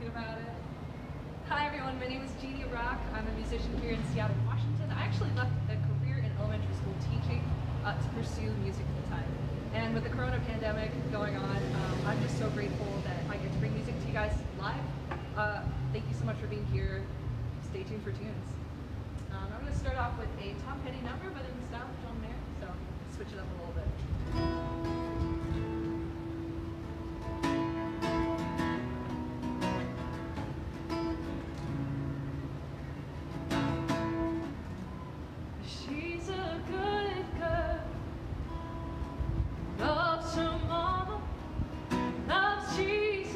about it. Hi everyone, my name is Jeannie. I'm a musician here in Seattle, Washington. I actually left a career in elementary school teaching to pursue music at the time. And with the corona pandemic going on, I'm just so grateful that I get to bring music to you guys live. Thank you so much for being here. Stay tuned for tunes. I'm going to start off with a Tom Petty number, but in the style of John Mayer, so switch it up a little bit. She's a good girl, loves her mama, loves Jesus,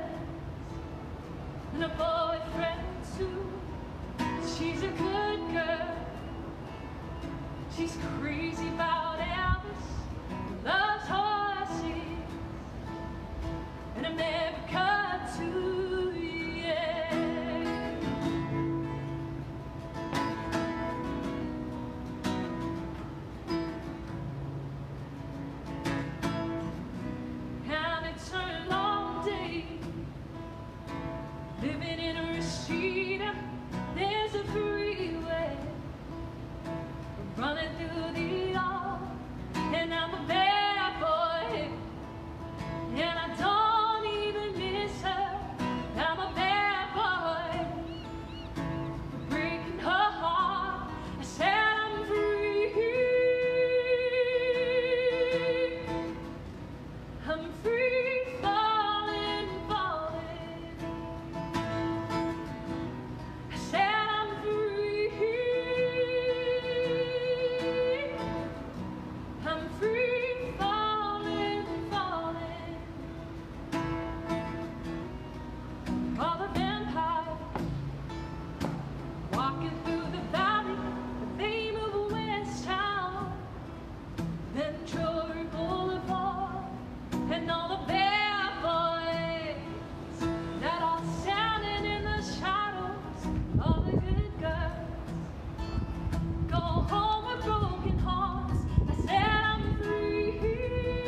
and a boyfriend too. She's a good girl, she's crazy about Elvis, loves horses, and America too, yeah. And it's a long day, living in a Rashida. There's a freeway running through the yard, and I'm a bad boy, and I don't even miss her. I'm a bad boy for breaking her heart. I said I'm free falling, falling. I said I'm free falling, falling. All the vampires walking through the valley, the fame of West Town, Ventura Boulevard, and all the bad boys that are standing in the shadows. All the good girls go home with broken hearts. I said I'm free.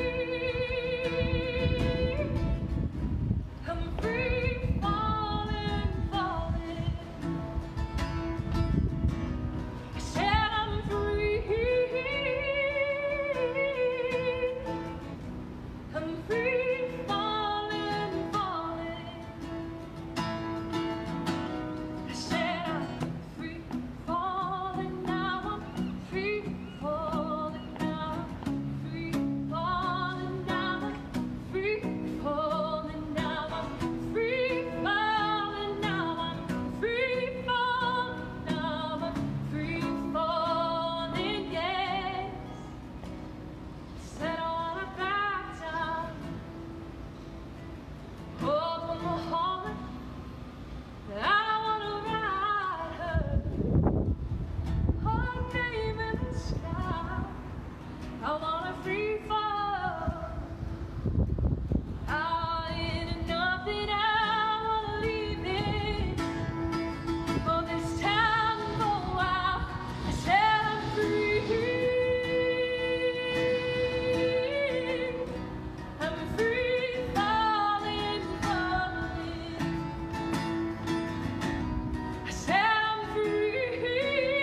I'm free falling, falling. I said I'm free. I'm free falling, falling. I said I'm free falling now. I'm free falling now. Free falling now. Free falling now. I'm free falling now. I'm free falling now. I'm free falling, yes. Said I wanna back down. Open my heart. I wanna ride her. Her name in the sky. I wanna free fall. I ain't enough that I wanna leave it for this town to go out. I said I'm free. I'm free falling, falling. I said I'm free.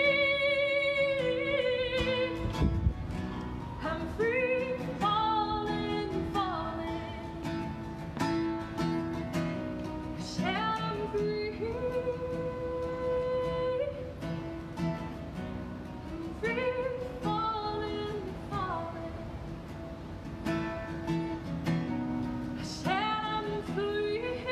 I'm free falling, falling. I said I'm free. I'm free falling, falling. I said I'm free.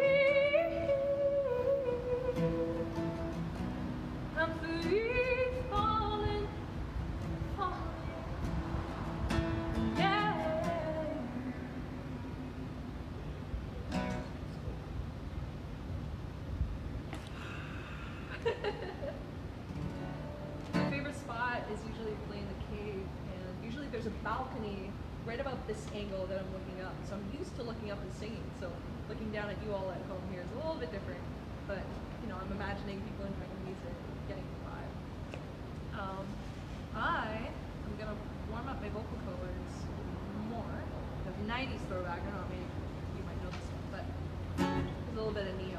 I'm free falling, falling. Yeah. My favorite spot is usually playing the cave, and usually there's a balcony right about this angle that I'm looking up. So I'm used to looking up and singing, so looking down at you all at home here is a little bit different, but you know, I'm imagining people enjoying the music, getting the vibe. I am gonna warm up my vocal cords more. The 90s throwback, I don't know, maybe you might know this one, but a little bit of Neo.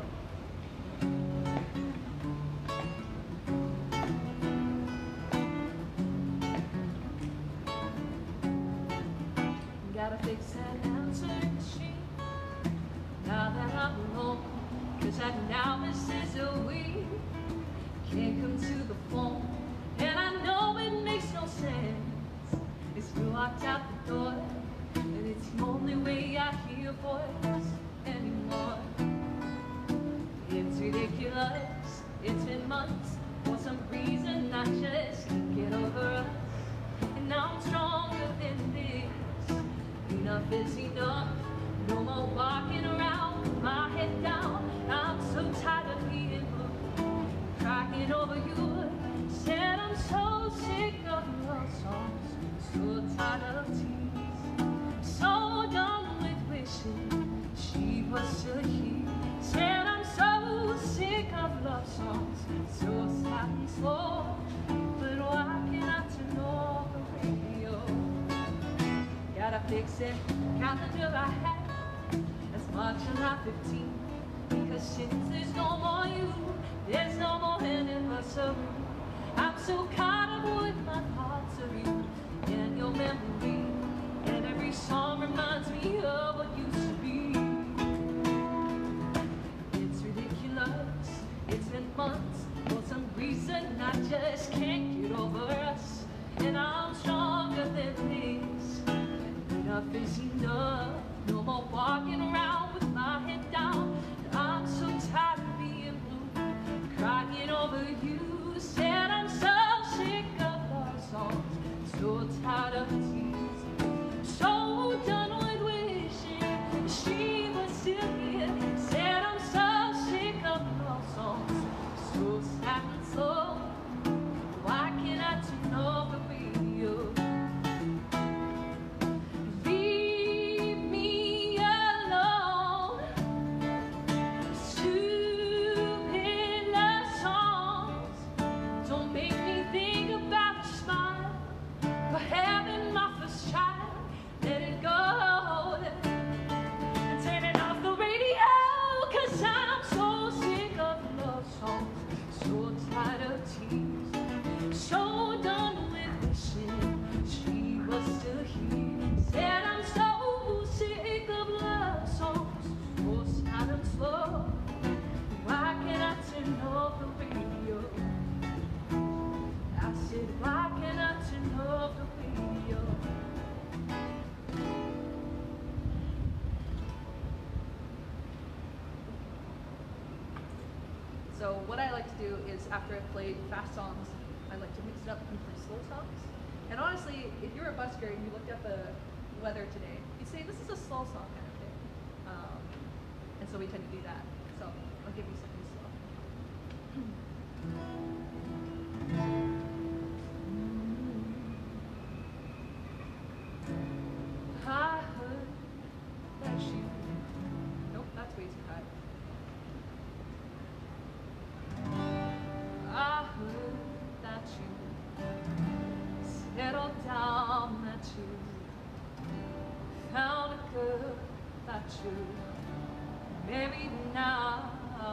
Gotta fix that answering machine now that I'm alone, 'cause that now is a week. Can't come to the phone, and I know it makes no sense. It's you walked out the door, and it's the only way I hear your voice anymore. It's ridiculous, it's been months. For some reason I just can't get over us, and now I'm stronger than this. Enough is enough, no more walking around with my head down. I'm so tired of being blue, crying over you. Said I'm so sick of love songs, so tired of tears, so done with wishing she was still here. Said I'm so sick of love songs, so sad and slow, but why can't I turn off the radio? Gotta fix it, calendar I had as March July 15, because since there's no more you, there's no more anniversary. I'm so caught up with my thoughts of you and your memory, and every song reminds me of what used to be. It's ridiculous, it's been months. For some reason I just can't get over us, and I'm stronger than this. Enough is enough, no more walking around with my head down. I'm so tired of being blue, crying over you. Said I'm so sick of love songs, so tired of tears, so done with wishing she was still here. Said I'm so sick of love songs, so sad and slow, why can't I turn off the radio? So what I like to do is, after I've played fast songs, I like to mix it up and play slow songs. And honestly, if you're a busker and you looked at the weather today, you'd say this is a slow song kind of thing. And so we tend to do that. So I'll give you something slow. I heard that you... Nope, that's way too high. I heard that you settled down, that you found a girl, that you married now.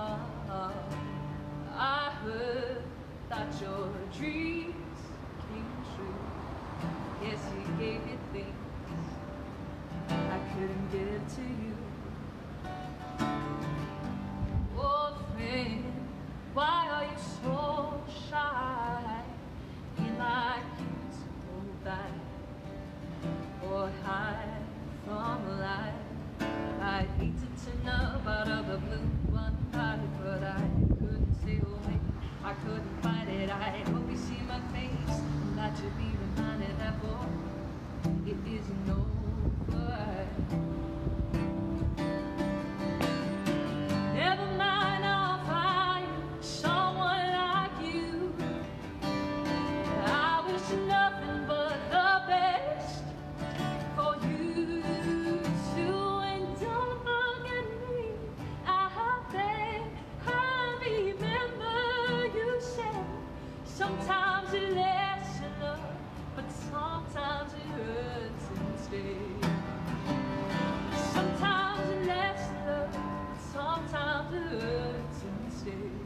I heard that your dreams came true. Yes, he gave you things I couldn't give to you. Oh, friend, why are you so shy? You like you to hold back or hide from life. I hate to turn up out of the blue one night, but I couldn't stay away. I couldn't fight it. I hope you see my face, not to be reminded that boy, it isn't over. it hurts instead.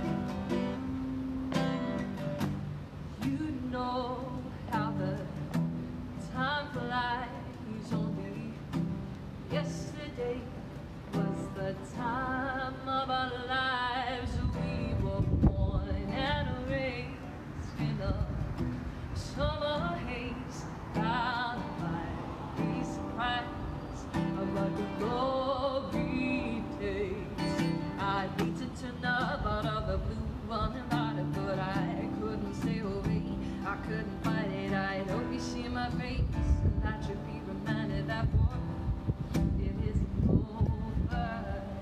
You know how the time flies only. Yesterday was the time of our lives. We were born and raised in the summer haze, bound by the surprise of our glory days. I need to turn up out of the blue uninvited, but I couldn't stay away. I couldn't fight it. I hope you see my face, and that you be reminded that war, it isn't over.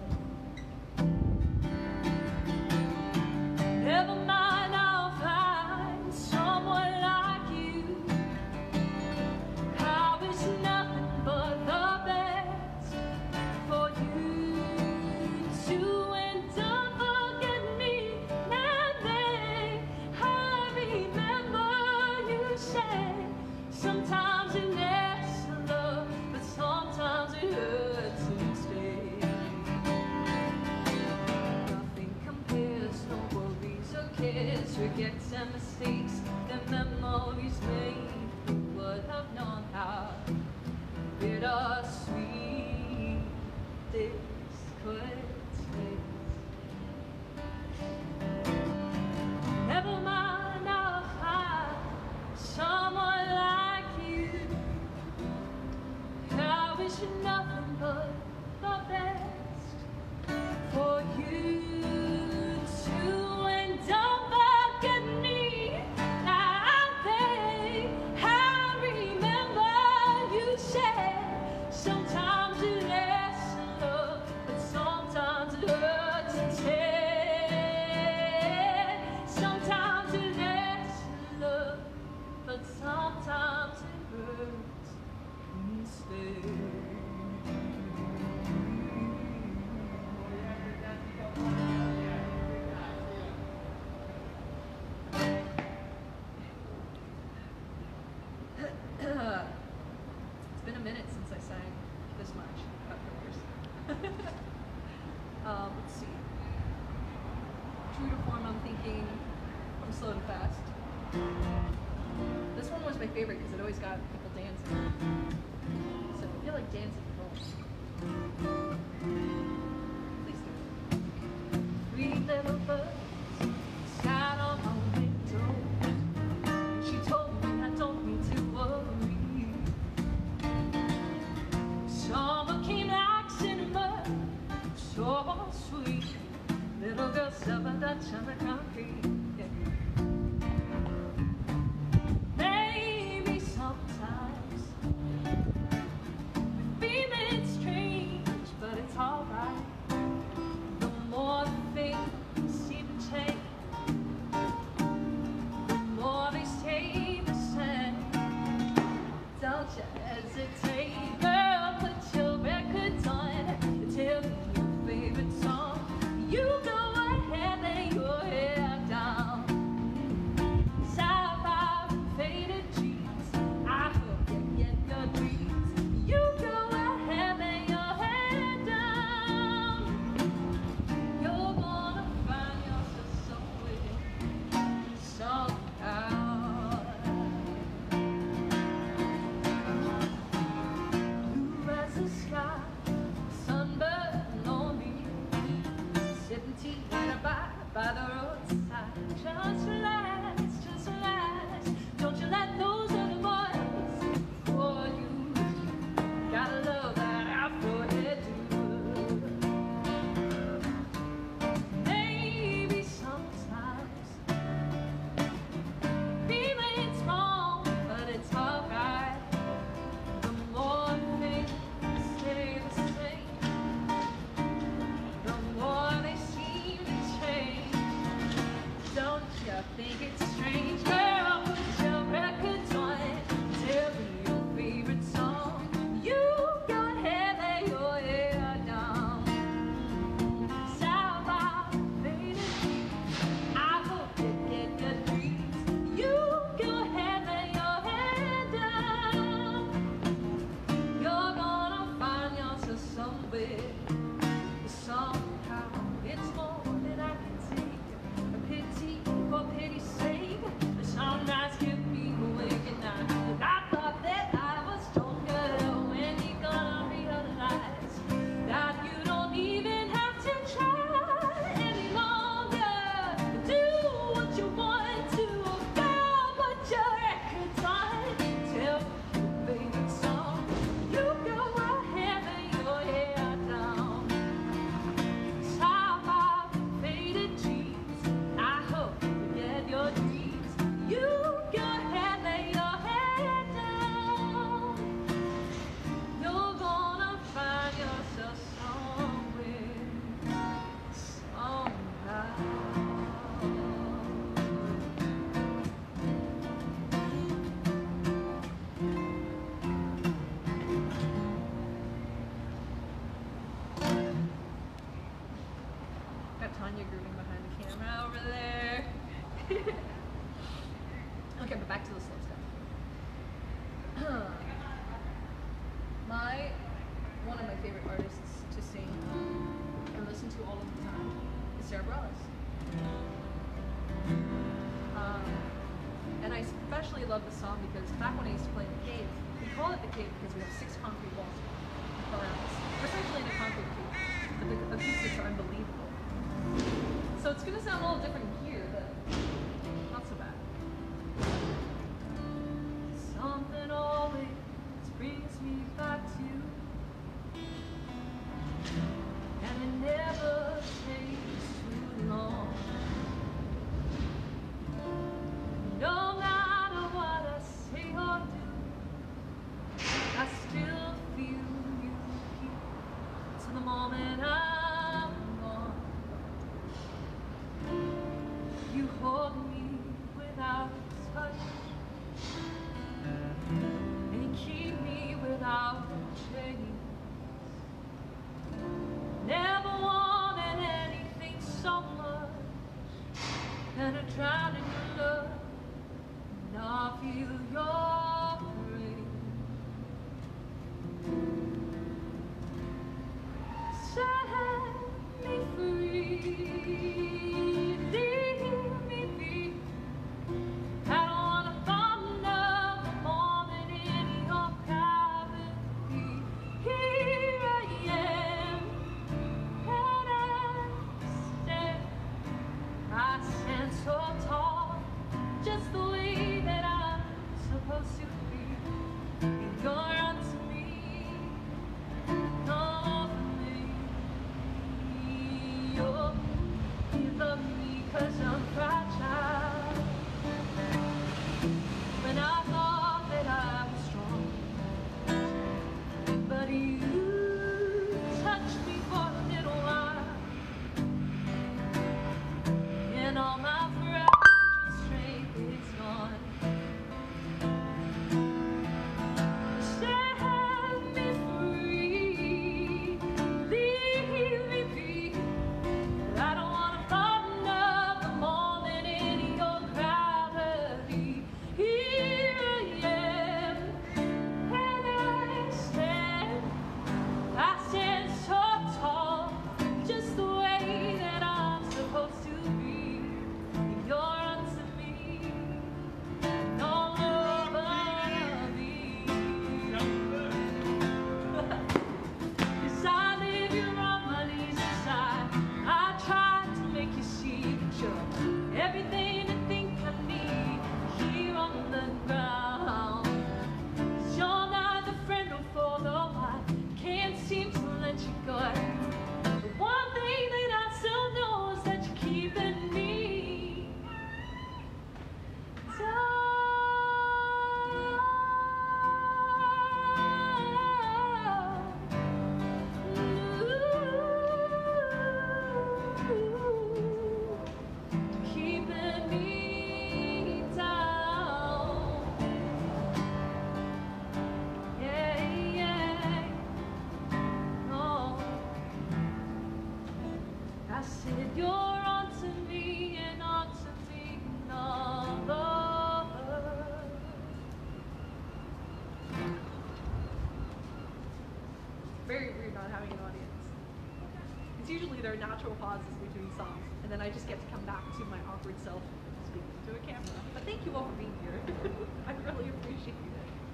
Never mind, I'll find someone like you. I wish nothing but the best for you too, and don't forget me now. I remember you said sometimes it lasts love, but sometimes it hurts instead. Nothing compares, no worries or cares, regrets and mistakes, the memories made. Who would have known how bittersweet this could taste? Never mind, I'll find someone like you. I wish you nothing but the best for you too, and don't forget me now, babe. I remember you said sometimes it lasts in love, but sometimes it hurts instead. Sometimes it lasts in love, but sometimes it hurts instead. It's been a minute since I sang this much about careers. Let's see. True to form, I'm thinking from slow to fast. This one was my favorite because it always got people dancing. So if you like dancing, please do. Three little birds sat on my window. She told me I don't need to worry. Summer came like cinnamon, so sweet. Little girl suffered that summer concrete. Maybe sometimes we feel it's strange, but it's alright. The more things seem to change, the more they stay the same. Don't you hesitate, girl, put your records on. Tell me your favorite song. You go ahead, lay your head down. got Tanya grooving behind the camera over there. Okay, but back to the slow stuff. One of my favorite artists to sing and listen to all of the time is Sarah Bareilles. And I especially love the song because back when I used to play in the cave, we call it the cave because we have 6 concrete walls around us. We're essentially in a concrete cave, but the acoustics are unbelievable. So it's going to sound a little different here, but not so bad. Something always brings me back to you, and it never takes too long. No matter what I say or do, I still feel you here to the moment I'm gone. You hold me without touch, and you keep me without change. Never wanted anything so much than to drown in your love. Now I feel your rain. Set me free, leave me be. I don't wanna fall another moment in your gravity. Here I am, and I stand so tall, just the way that I'm supposed to be. And you're unto me, over me. Oh, you love me 'cause I'm fragile. When I thought that I was strong, but you touched me for a little while, and all my fragile strength is gone. Set me free, leave me be. I don't wanna fall another moment in your gravity. Here I am, and I stand so tall, just the way that I'm supposed to be. You're unto me, all over me. 'Cause I live here on my knees inside. I try to make you see that you're everything I think I need here on the ground. 'Cause you're neither friend or foe, though I can't seem to let you go. The one thing that I still know is that you're keeping me down. Keeping me down. Yeah, yeah. Oh, I said you're onto me and onto me all over. Very weird not having an audience. It's usually there are natural pauses between songs, and then I just get to come back to my awkward self speaking to a camera. But thank you all for being here. I really appreciate it.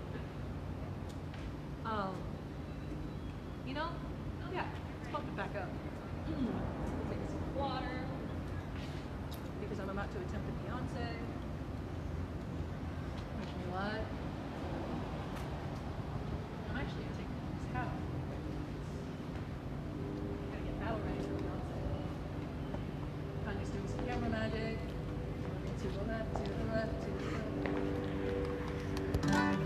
You know, yeah, let's pump it back up. Take a sip of water, because I'm about to attempt a Beyonce. Which you know what? I'm actually gonna take this hat off. Gotta get battle ready for Beyonce. Kanye's doing some camera magic. To the left, to the left, to the left.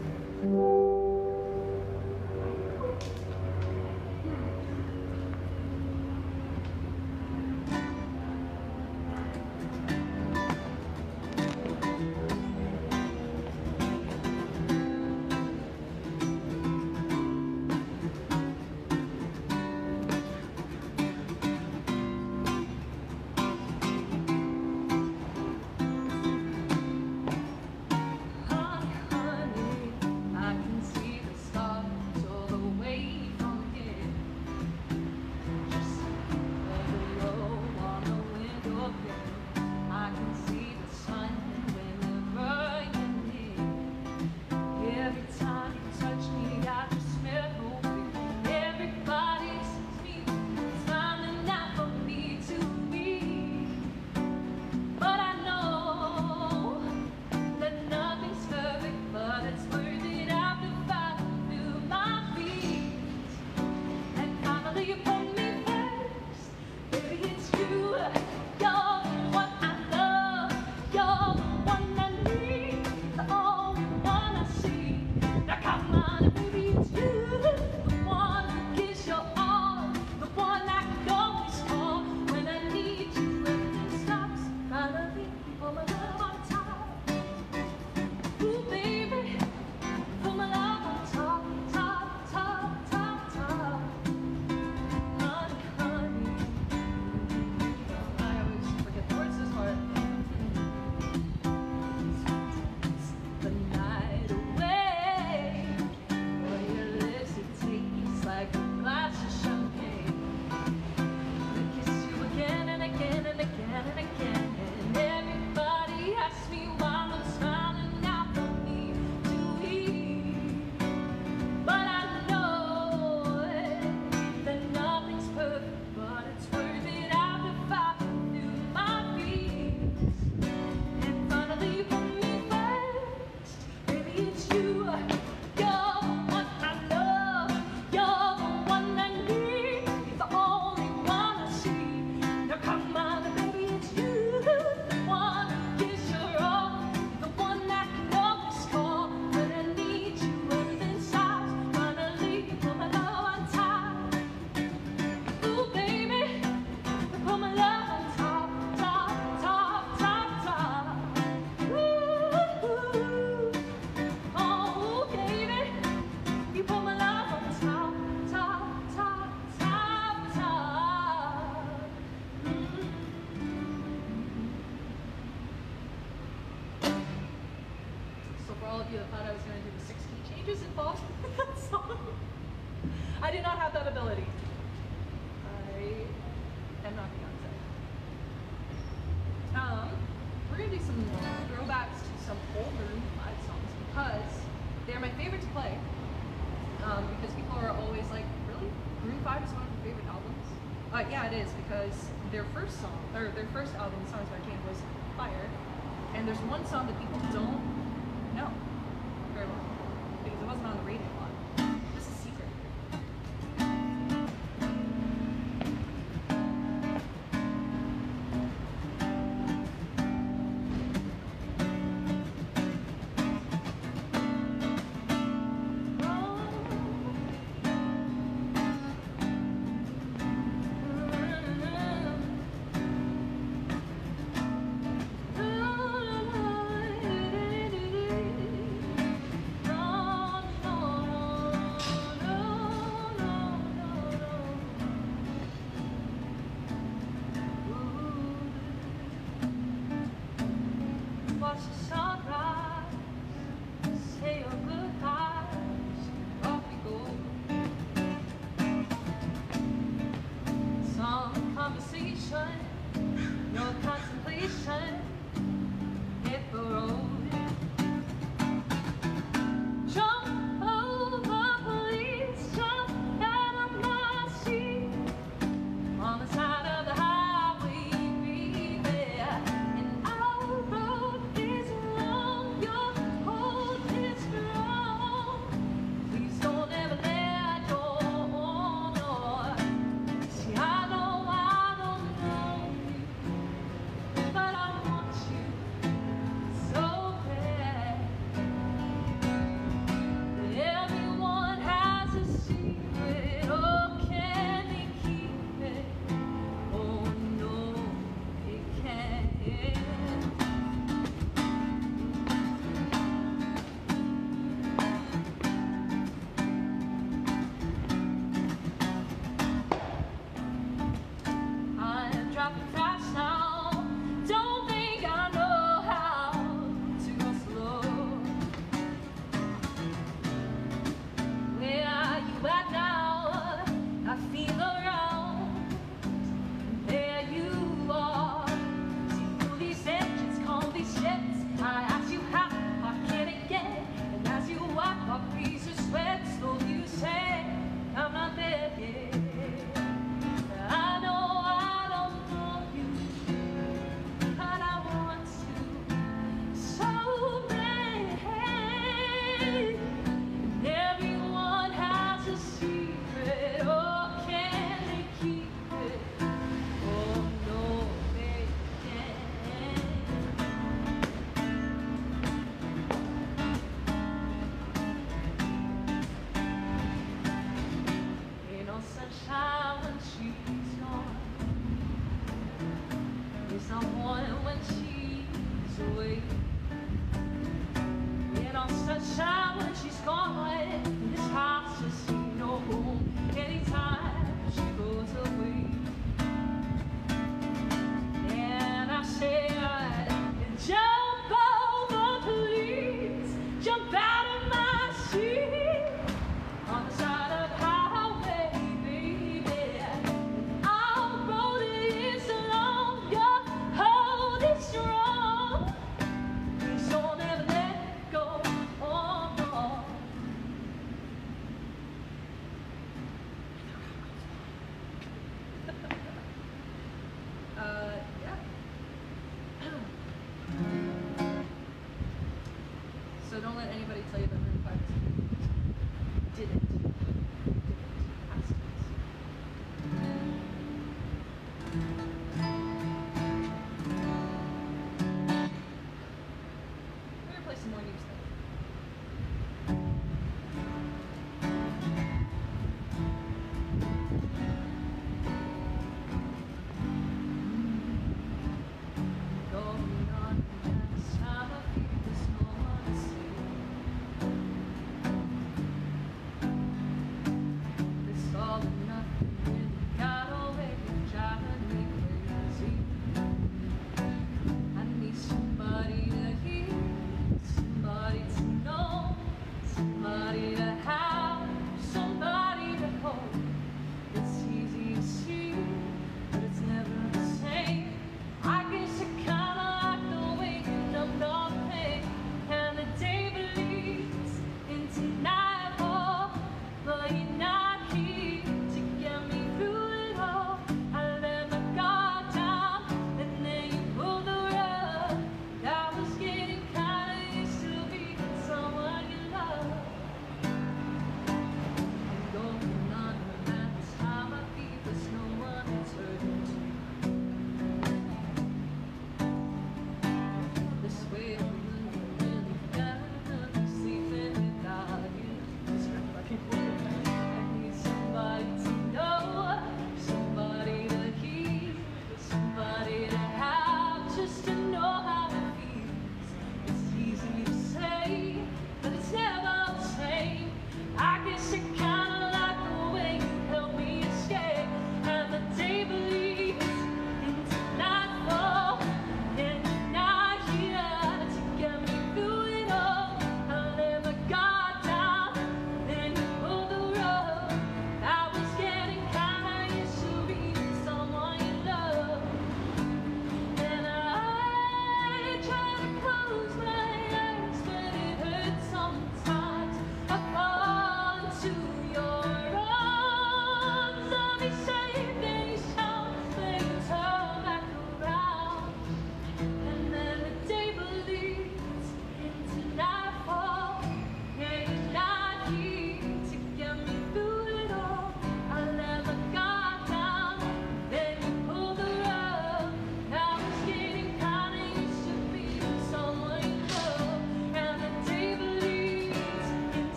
fall in that song. I do not have that ability. I am not Beyonce. We're gonna do some throwbacks to some old Maroon 5 songs because they're my favorite to play. Because people are always like, really? Maroon 5 is one of your favorite albums? Yeah, it is, because their first song, or their first album, Songs by Jane, was Fire. And there's one song that people don't know very well, because it wasn't on the radio a lot. This is Secret. Watch the sunrise, say your goodbyes, off we go. Some conversation, no contemplation, hit the road. Jump over police, jump out of my seat, on the side of the highway, baby. And our road is long, your hold is strong. Please don't ever let go, no. See, I don't know you, but I want you so bad. Everyone has a secret, oh, can they keep it? Oh no, they can't. I'm dropping fast now, don't think I know how to go slow. Where are you at now? I feel around, there you are. See through these engines, call these jets. I ask you how can it get? And as you wipe off breezes sweat, slowly you say, I'm not there yet. I don't know you, but I want to so bad. And everyone has a secret, oh, can they keep it? Oh no, they can't. Ain't no sunshine when she's gone. There's no morning when she's away. Ain't no sunshine when she's gone. This house just ain't no home anytime she goes away. And I say, jump over, please, jump out of my seat, on the side of the highway, baby. Our road is long, your hold is strong. Please don't ever let go, oh no. Yeah. So don't let anybody tell you that Maroon 5 didn't. Past tense. We're gonna play some more new stuff. Going on the next time I feel there's no one to see.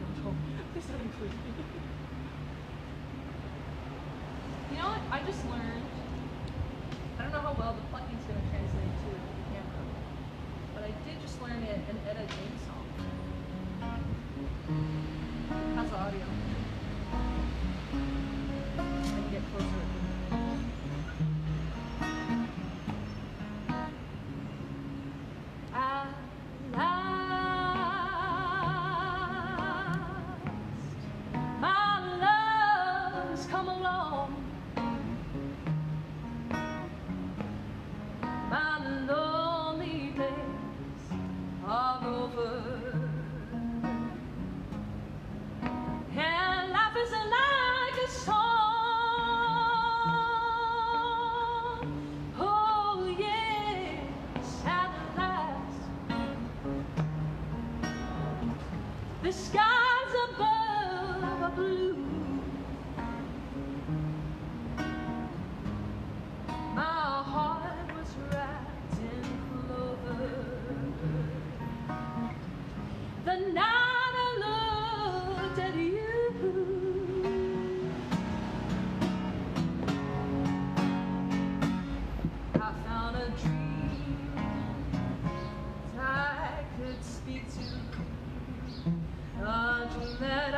Please don't include me. You know what? I just learned. I don't know how well the plucking's going to translate to the camera, but I did just learn it in Edda James song. How's the audio? I can get closer. The skies above are blue. My heart was wrapped in clover. The night I looked at you, I found a dream that I could speak to. A dream that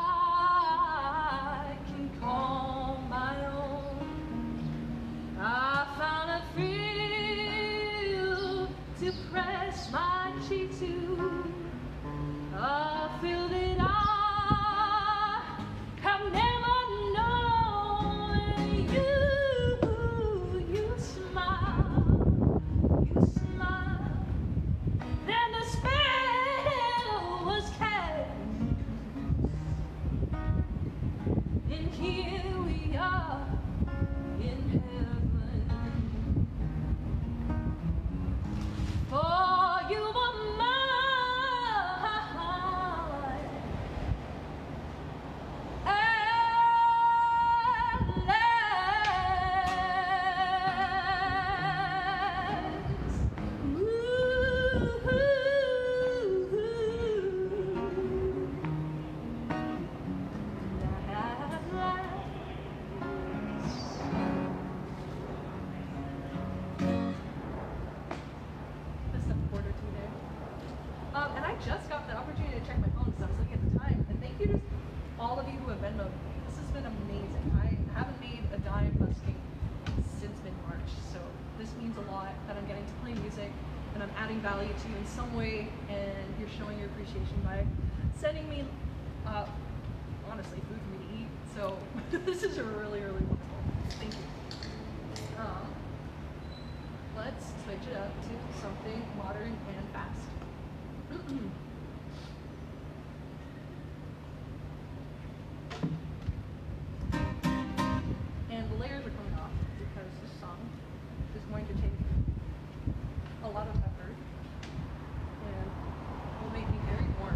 I can call my own. I found a thrill to press my cheek to. A feel that I have never known. You smile, then the spell was cast. And here we are in heaven. For you were mine at last. And I just got the opportunity to check my phone because I was looking at the time. And thank you to all of you who have Venmoed me. This has been amazing. I haven't made a dime busking since mid-March, so this means a lot that I'm getting to play music and I'm adding value to you in some way, and you're showing your appreciation by sending me, honestly, food for me to eat. So this is really, really wonderful. Thank you. Let's switch it up to something modern and fast. And the layers are coming off because this song is going to take a lot of effort and will make me very warm.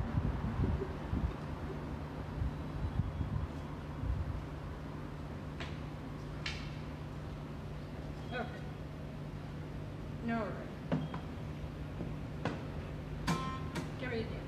Okay. Now we're ready. Get ready to dance.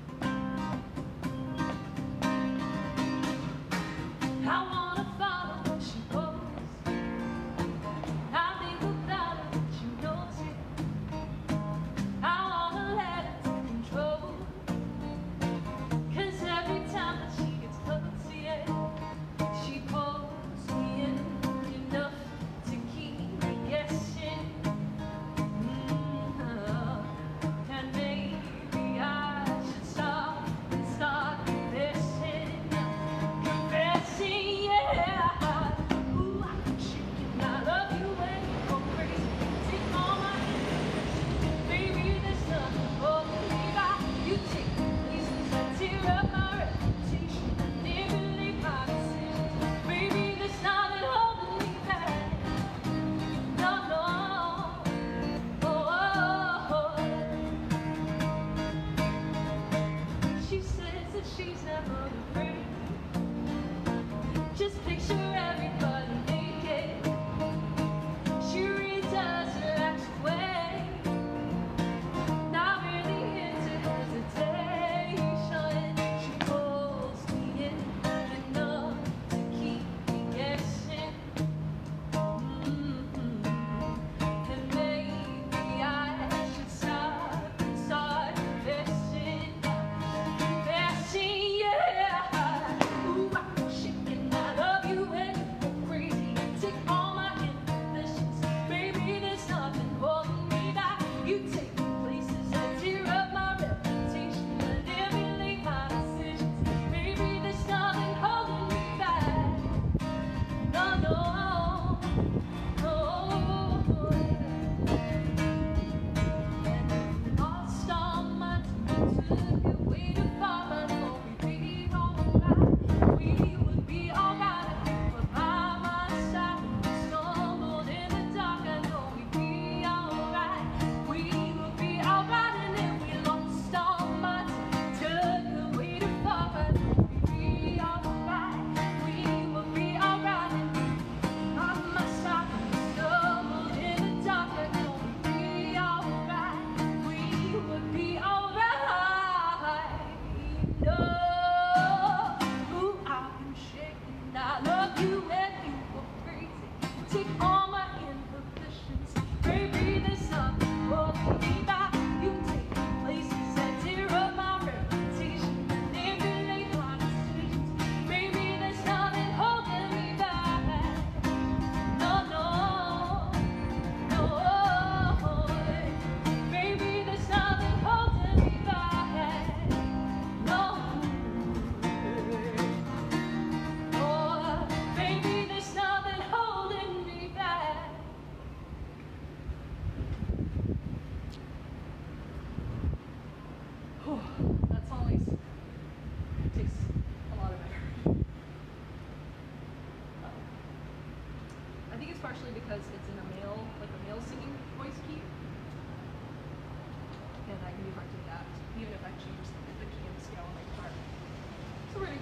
I wanna follow where she goes. I think about her, she knows it. I wanna let her take control. 'Cause every time that she gets close, yeah, she pulls me in enough to keep me guessing.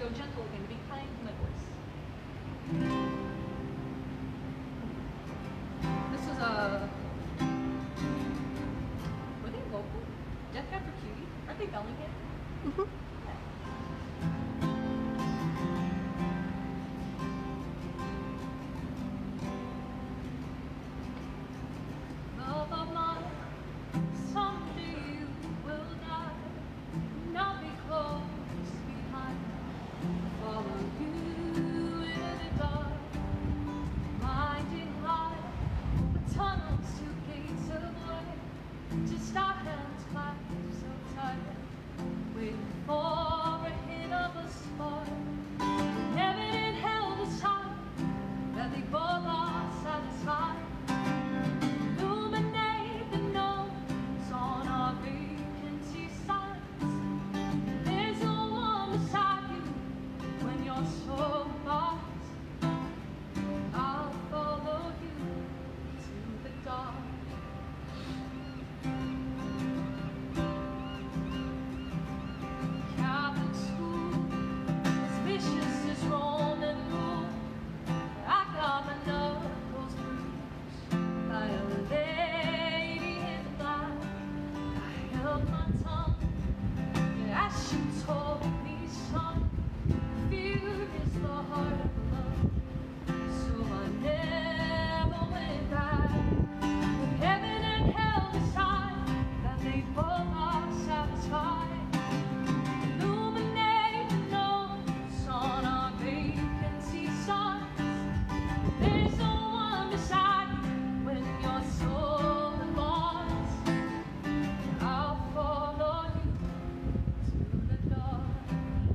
go gentle again, be kind to my voice. This is a, were they local? Death Cab for Cutie? Aren't they Bellingham? Mm-hmm. Love of mine, someday you will die, and I'll be close behind, follow you in the dark, minding light, the tunnels to gates of light, just our hands clasped so tight, waiting for a hint of a spark, heaven and hell decide that they both are satisfied. Illuminate the notes on our vacancy signs. There's no one beside you when you're so lost. I'll follow you to the dark. Catholic school, as vicious as Roman rule. I got my knuckles bruised by a lady in black. I held my tongue as she told me, son, fear is the heart of love. So I never went back. But heaven and hell decide that they both are satisfied. Illuminate the notes on our vacancy signs. There's no one beside you when you're so lost. I'll follow you to the dark.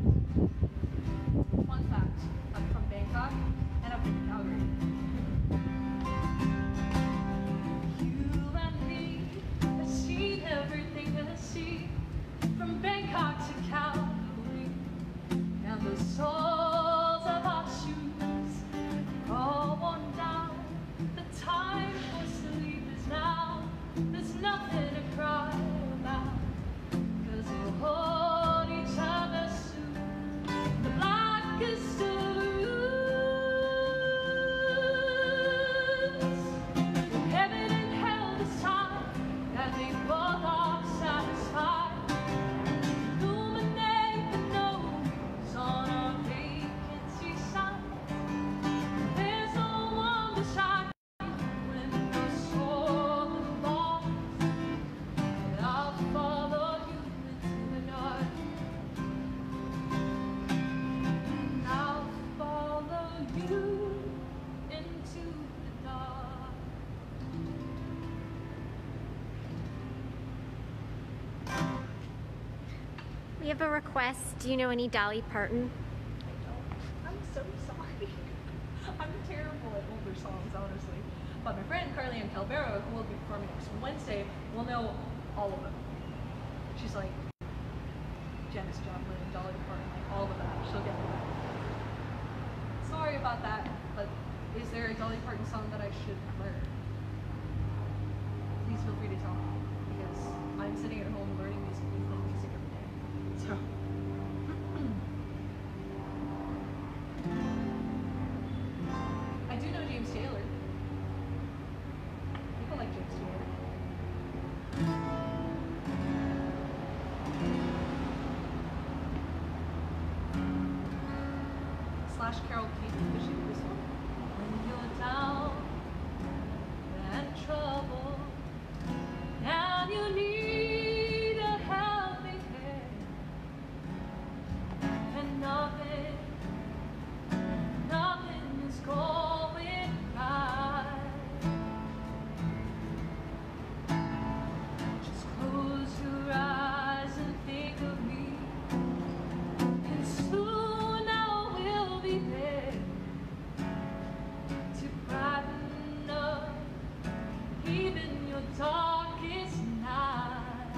Fun fact, I'm from Bangkok and I'm from Calgary. You and me have seen everything to see, from Bangkok to Calgary, and the soles of our shoes all worn down. The time for sleep is now. There's nothing to cry about, 'cause we'll hold each other soon. The blackest of blues. Heaven and hell decide that they both are satisfied. Illuminate the notes on our vacancy signs. There's no one beside you when you're so lost. I'll follow you into the dark. And I'll follow you into the dark. We have a request. Do you know any Dolly Parton? I'm so sorry. I'm terrible at older songs, honestly. But my friend Carly Ann Calvero, who will be performing next Wednesday, will know all of them. She's like Janis Joplin, Dolly Parton, like all of that. She'll get me that. Sorry about that, but is there a Dolly Parton song that I should learn? Please feel free to tell me, because I'm sitting at home learning music and playing music every day. So. I do know James Taylor. People like James Taylor. Slash Carol King. Does she do this one? When you're down and trouble and you need a helping hand, and nothing is going right. Just close your eyes and think of me, and soon I will be there to brighten up even your darkest night.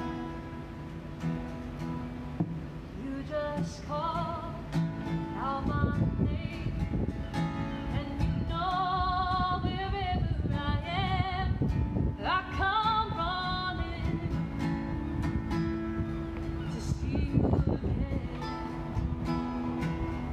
You just call out my name, and you know wherever I am, I come running to see you again.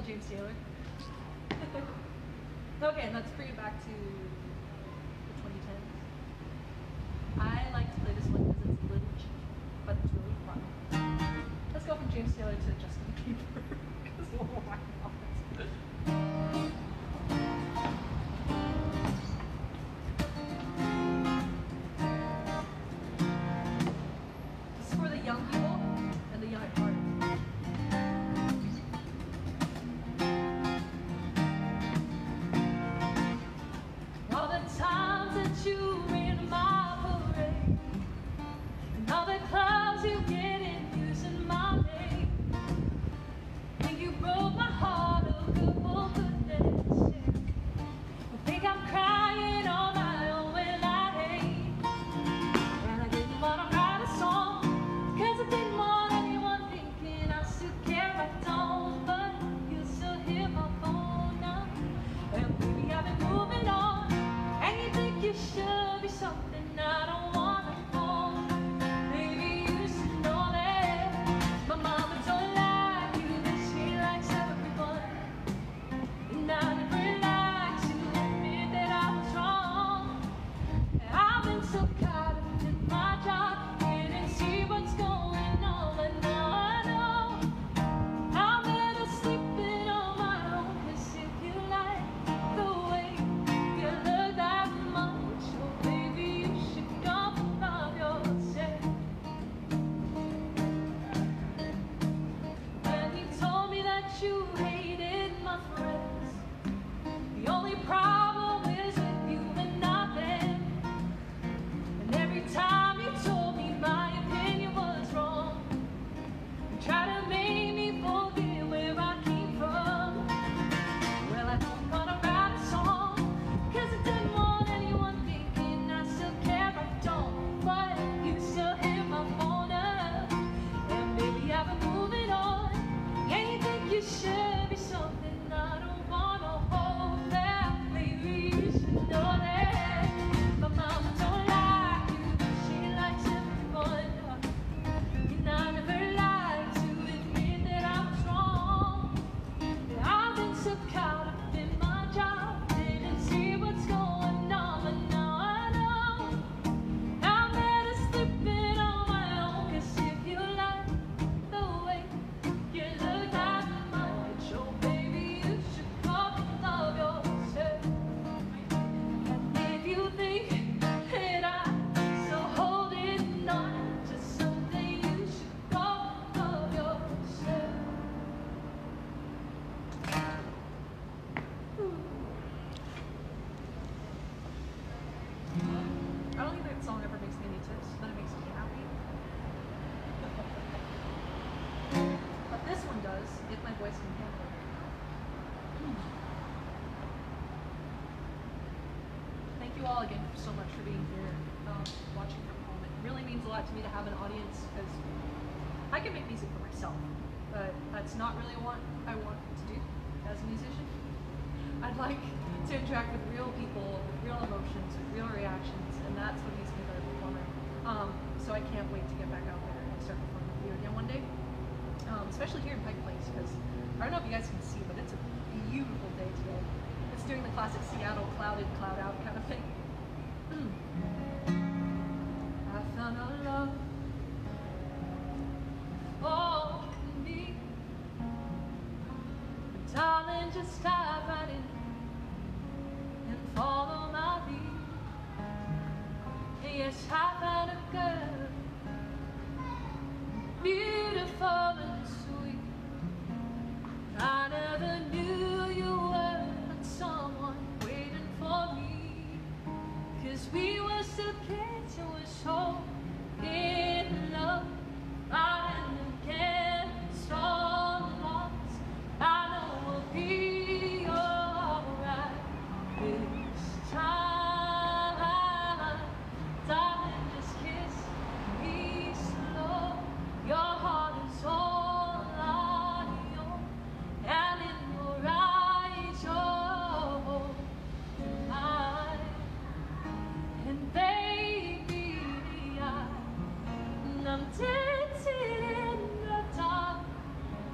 called James Taylor. Okay, and let's bring it back to the 2010s. I like to play this one because it's a little cheap, but it's really fun. Let's go from James Taylor to Justin Bieber, because why not? This is for the young people and the young at heart. All the times that you ran my parade, and all the clouds you get in using my name, and you broke my heart, oh goodness, yeah. I think I'm crying on my own when I hate, and I didn't want to write a song, 'cause I didn't want anyone thinking I still care, I don't, but you still hear my phone now, and baby I've been moving on. And you think you should be something I don't wanna own. Maybe you should know that my mama don't like you, but she likes everyone. And I never liked to admit that I was wrong. And I've been so caught up in my job, didn't see what's going on, but now I know I'm better sleeping on my own. 'Cause if you like the way you look that much, oh baby, you should come love yourself. When you told me that you hated my friends, the only problem is with you and not them. And every time you told me my opinion was wrong, you tried to make me forget where I came from. Well, I don't wanna write a song, 'cause I didn't want anyone thinking I still care, I don't, but you still hear my phone up. And baby, I've been moving on. Yeah, you think you should be something I don't wanna hold back. Maybe you should know that my mama don't like you, but she likes everyone. And I never liked to admit that I was wrong. I've been so caught up in my job, didn't see what's going on, but now I know I'm better sleeping on my own. 'Cause if you like the way you look that much, oh baby, you should come and love yourself. And if you think that I'm still holding on to something, you should go and love yourself. I don't think that song ever makes me any tips, but it makes me happy. But this one does, if my voice can handle it. Thank you all again so much for being here, watching from home. It really means a lot to me to have an audience, because I can make music for myself, but that's not really what I want to do as a musician. I'd like to interact with real people, with real emotions, with real reactions, and that's what makes me a better performer. So I can't wait to get back out there and start performing with you again one day, especially here in Pike Place, because I don't know if you guys can see, but it's a beautiful day today. It's doing the classic Seattle clouded, cloud out kind of thing. I found a love for me. Darling, just dive right in and follow my lead. Yes, I found a girl, beautiful and sweet. I never knew you were someone waiting for me, 'cause we were still kids and we're so in love. Riding against all odds, I know we'll be alright this time. Darling, just kiss me slow. Your heart is all I own, and in your eyes you're mine. And baby, I'm dancing in the dark.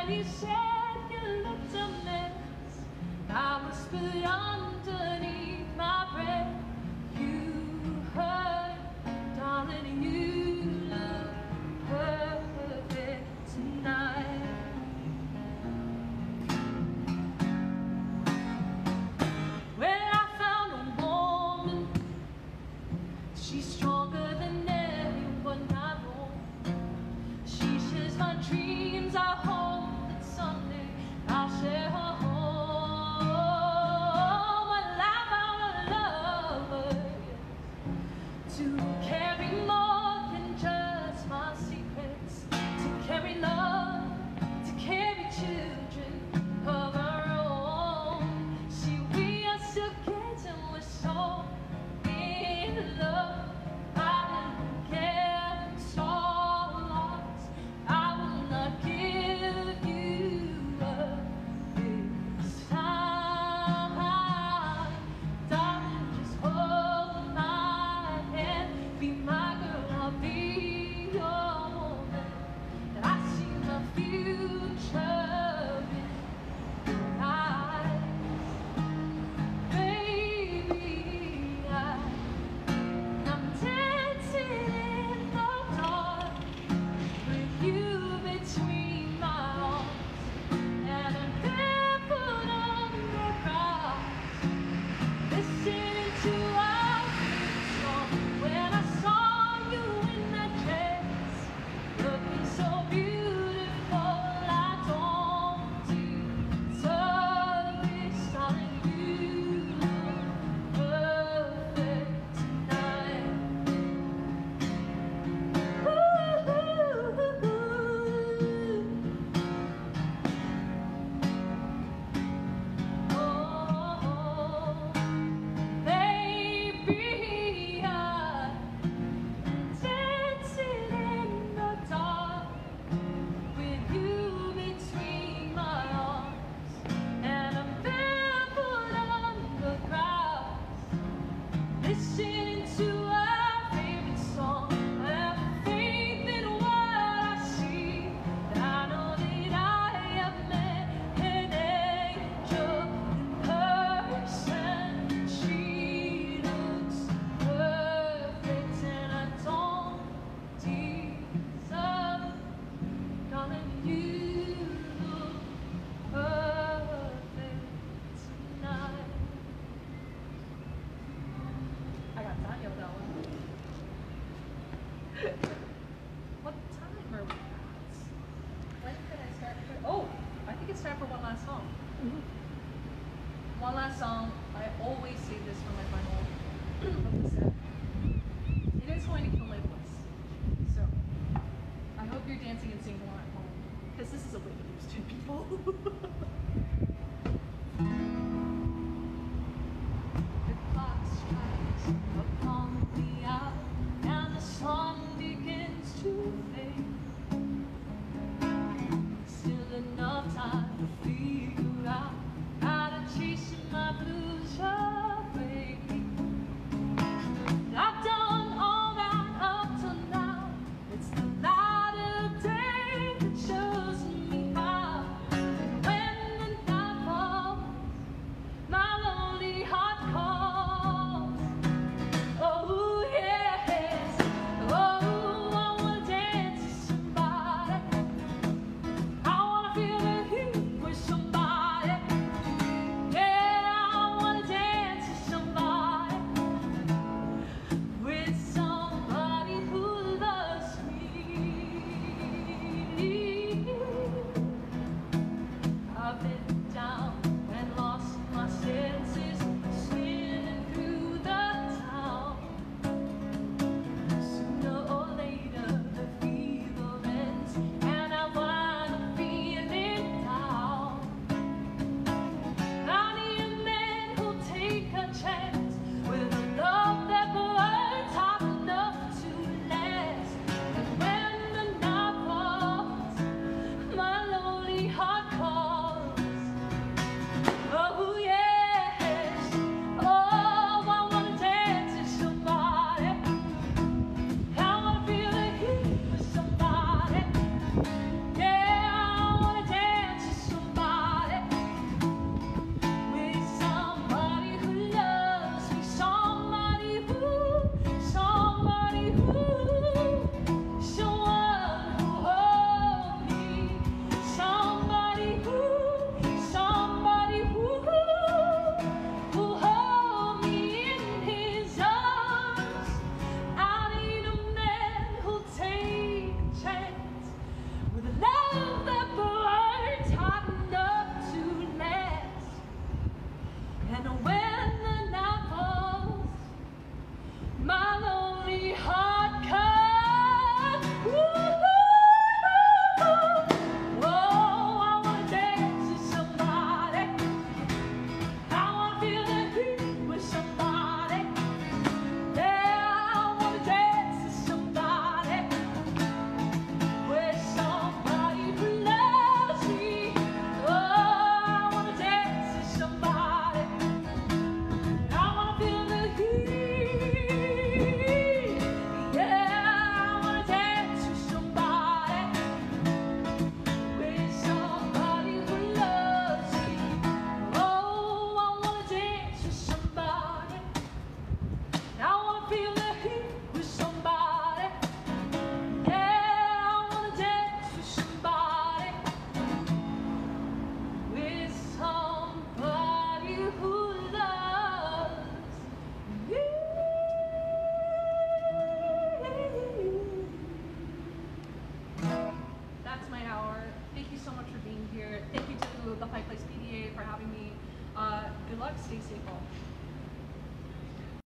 when you said you looked a mess, I whispered underneath my breath. You heard, darling, you look perfect tonight. Well, I found a woman, she's stronger than anyone I know. She shares my dreams, I hope that someday I'll share her home. Well, I found a lover to carry more than just my secrets, to carry love, to carry children of our own. See, we are still kids and we're so in love. I don't care if it's all lost. I will not give you up this time. Darling, just hold my hand, be my girl, I'll be your woman. And I see my future in your eyes, baby. I'm dancing in the dark with you between my arms, and I'm barefoot on the grass, listening to our favorite song. When I saw you in that dress, looking so beautiful, I don't deserve this. Darling, you look perfect tonight. Oh, baby, I'm dancing in the dark with you between my arms, and I'm barefoot on the grass, listening to our favorite song. I have faith in what I see, and I know that I have met an angel in person. She looks perfect, and I don't deserve. Darling, you look perfect tonight. I got Tanya with that one. What time are we at? When can I start? Oh, I think it's time for one last song. One last song. I always save this for my final of the set. It is going to kill my voice. So, I hope you're dancing and singing along at home, because this is a way to lose 2 people. The clock strikes upon the hour, and the sun begins to fade. Still enough time to figure out how to chase my blues away. I've done all that up till now. It's the light of day that shows me how. When for having me. Good luck, stay safe all.